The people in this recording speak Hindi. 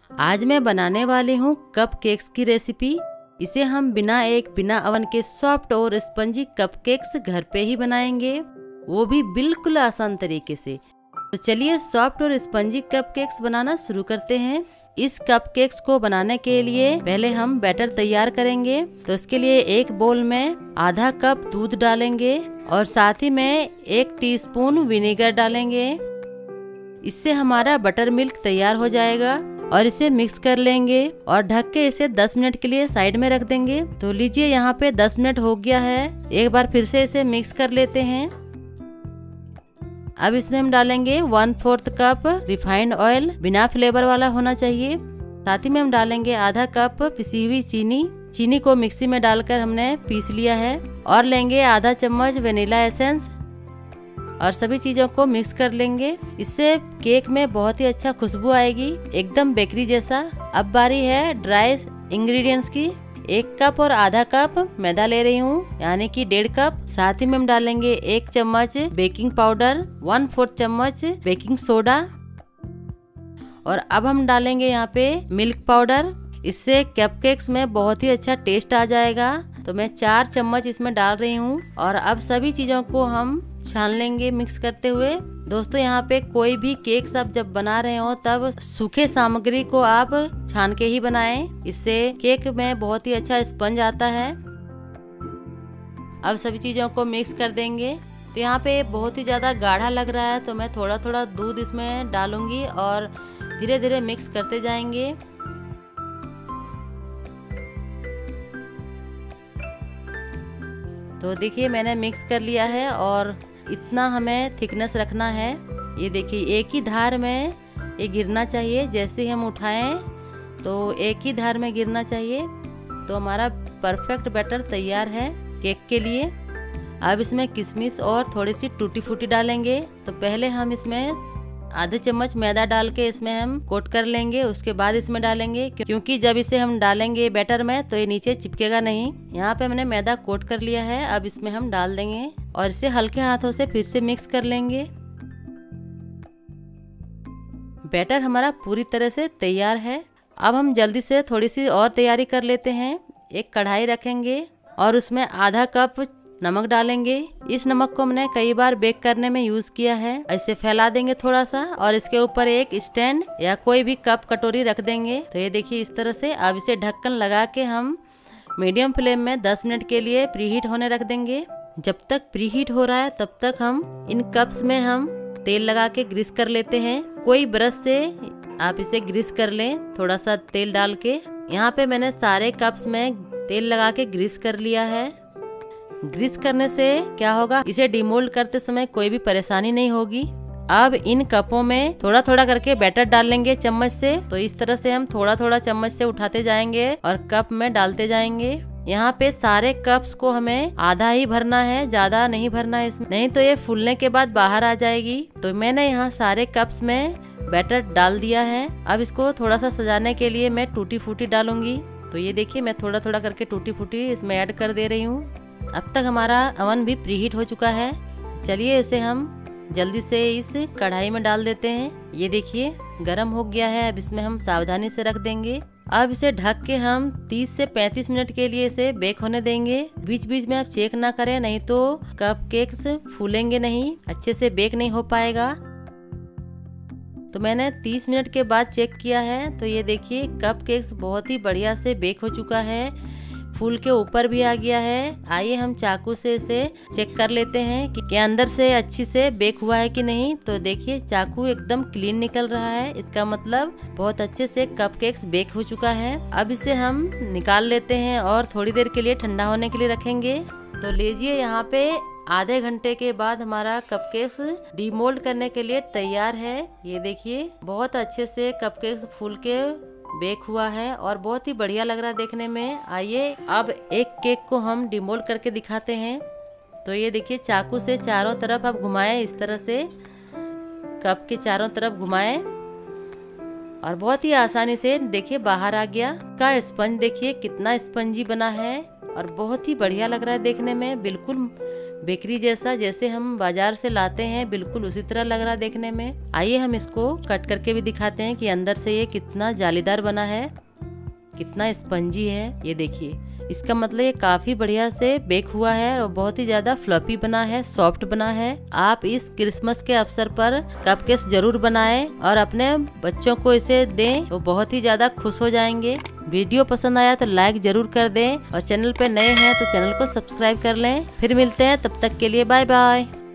आज मैं बनाने वाली हूँ कप केक्स की रेसिपी। इसे हम बिना अवन के सॉफ्ट और स्पंजी कप केक्स घर पे ही बनाएंगे, वो भी बिल्कुल आसान तरीके से। तो चलिए सॉफ्ट और स्पंजी कप केक्स बनाना शुरू करते हैं। इस कप केक्स को बनाने के लिए पहले हम बैटर तैयार करेंगे। तो इसके लिए एक बोल में आधा कप दूध डालेंगे और साथ ही में 1 टीस्पून विनेगर डालेंगे। इससे हमारा बटर मिल्क तैयार हो जाएगा और इसे मिक्स कर लेंगे और ढक के इसे 10 मिनट के लिए साइड में रख देंगे। तो लीजिए यहाँ पे 10 मिनट हो गया है। एक बार फिर से इसे मिक्स कर लेते हैं। अब इसमें हम डालेंगे 1/4 कप रिफाइंड ऑयल, बिना फ्लेवर वाला होना चाहिए। साथ ही में हम डालेंगे आधा कप पिसी हुई चीनी को मिक्सी में डालकर हमने पीस लिया है। और लेंगे आधा चम्मच वेनिला एसेंस और सभी चीजों को मिक्स कर लेंगे। इससे केक में बहुत ही अच्छा खुशबू आएगी, एकदम बेकरी जैसा। अब बारी है ड्राई इंग्रेडिएंट्स की। 1 कप और आधा कप मैदा ले रही हूँ, यानी कि 1.5 कप। साथ ही में हम डालेंगे 1 चम्मच बेकिंग पाउडर, 1/4 चम्मच बेकिंग सोडा और अब हम डालेंगे यहाँ पे मिल्क पाउडर। इससे कपकेक्स में बहुत ही अच्छा टेस्ट आ जाएगा। तो मैं 4 चम्मच इसमें डाल रही हूँ और अब सभी चीजों को हम छान लेंगे मिक्स करते हुए। दोस्तों यहाँ पे कोई भी केक आप जब बना रहे हो तब सूखे सामग्री को आप छान के ही बनाएं, इससे केक में बहुत ही अच्छा स्पंज आता है। अब सभी चीजों को मिक्स कर देंगे। तो यहाँ पे बहुत ही ज्यादा गाढ़ा लग रहा है, तो मैं थोड़ा थोड़ा दूध इसमें डालूंगी और धीरे धीरे मिक्स करते जाएंगे। तो देखिए मैंने मिक्स कर लिया है और इतना हमें थिकनेस रखना है। ये देखिए एक ही धार में ये गिरना चाहिए। जैसे ही हम उठाएं तो एक ही धार में गिरना चाहिए। तो हमारा परफेक्ट बैटर तैयार है केक के लिए। अब इसमें किशमिश और थोड़ी सी टूटी फूटी डालेंगे। तो पहले हम इसमें आधे चम्मच मैदा डाल के इसमें हम कोट कर लेंगे, उसके बाद इसमें डालेंगे, क्योंकि जब इसे हम डालेंगे बैटर में तो ये नीचे चिपकेगा नहीं। यहाँ पे हमने मैदा कोट कर लिया है। अब इसमें हम डाल देंगे और इसे हल्के हाथों से फिर से मिक्स कर लेंगे। बैटर हमारा पूरी तरह से तैयार है। अब हम जल्दी से थोड़ी सी और तैयारी कर लेते हैं। एक कढ़ाई रखेंगे और उसमें आधा कप नमक डालेंगे। इस नमक को हमने कई बार बेक करने में यूज किया है। इसे फैला देंगे थोड़ा सा और इसके ऊपर एक स्टैंड या कोई भी कप कटोरी रख देंगे। तो ये देखिए इस तरह से। अब इसे ढक्कन लगा के हम मीडियम फ्लेम में 10 मिनट के लिए प्रीहीट होने रख देंगे। जब तक प्रीहीट हो रहा है तब तक हम इन कप्स में हम तेल लगा के ग्रीस कर लेते हैं। कोई ब्रश से आप इसे ग्रीस कर लें, थोड़ा सा तेल डाल के। यहाँ पे मैंने सारे कप्स में तेल लगा के ग्रीस कर लिया है। ग्रीस करने से क्या होगा, इसे डिमोल्ड करते समय कोई भी परेशानी नहीं होगी। अब इन कपों में थोड़ा थोड़ा करके बैटर डाल लेंगे चम्मच से। तो इस तरह से हम थोड़ा थोड़ा चम्मच से उठाते जाएंगे और कप में डालते जाएंगे। यहाँ पे सारे कप्स को हमें आधा ही भरना है, ज्यादा नहीं भरना है इसमें, नहीं तो ये फूलने के बाद बाहर आ जाएगी। तो मैंने यहाँ सारे कप्स में बैटर डाल दिया है। अब इसको थोड़ा सा सजाने के लिए मैं टूटी फूटी डालूंगी। तो ये देखिए मैं थोड़ा थोड़ा करके टूटी फूटी इसमें ऐड कर दे रही हूँ। अब तक हमारा अवन भी प्रीहीट हो चुका है। चलिए इसे हम जल्दी से इस कढ़ाई में डाल देते हैं। ये देखिए गरम हो गया है। अब इसमें हम सावधानी से रख देंगे। अब इसे ढक के हम 30 से 35 मिनट के लिए इसे बेक होने देंगे। बीच बीच में आप चेक ना करें, नहीं तो कप केक्स फूलेंगे नहीं, अच्छे से बेक नहीं हो पाएगा। तो मैंने 30 मिनट के बाद चेक किया है। तो ये देखिए कप केक्स बहुत ही बढ़िया से बेक हो चुका है, फूल के ऊपर भी आ गया है। आइए हम चाकू से इसे चेक कर लेते हैं कि अंदर से अच्छी से बेक हुआ है कि नहीं। तो देखिए चाकू एकदम क्लीन निकल रहा है, इसका मतलब बहुत अच्छे से कपकेक्स बेक हो चुका है। अब इसे हम निकाल लेते हैं और थोड़ी देर के लिए ठंडा होने के लिए रखेंगे। तो लीजिए यहाँ पे आधे घंटे के बाद हमारा कपकेक्स डीमोल्ड करने के लिए तैयार है। ये देखिए बहुत अच्छे से कपकेक्स फूल के बेक हुआ है और बहुत ही बढ़िया लग रहा है देखने में। आइए अब एक केक को हम डिमोल्ड करके दिखाते हैं। तो ये देखिए चाकू से चारों तरफ आप घुमाएं, इस तरह से कप के चारों तरफ घुमाएं और बहुत ही आसानी से देखिए बाहर आ गया। का स्पंज देखिए कितना स्पंजी बना है और बहुत ही बढ़िया लग रहा है देखने में, बिल्कुल बेकरी जैसा, जैसे हम बाजार से लाते हैं बिल्कुल उसी तरह लग रहा देखने में। आइए हम इसको कट करके भी दिखाते हैं कि अंदर से ये कितना जालीदार बना है, कितना स्पंजी है। ये देखिए, इसका मतलब ये काफी बढ़िया से बेक हुआ है और बहुत ही ज्यादा फ्लफी बना है, सॉफ्ट बना है। आप इस क्रिसमस के अवसर पर कपकेक्स जरूर बनाएं और अपने बच्चों को इसे दें, वो बहुत ही ज्यादा खुश हो जाएंगे। वीडियो पसंद आया तो लाइक जरूर कर दें और चैनल पे नए हैं तो चैनल को सब्सक्राइब कर लें। फिर मिलते हैं, तब तक के लिए बाय बाय।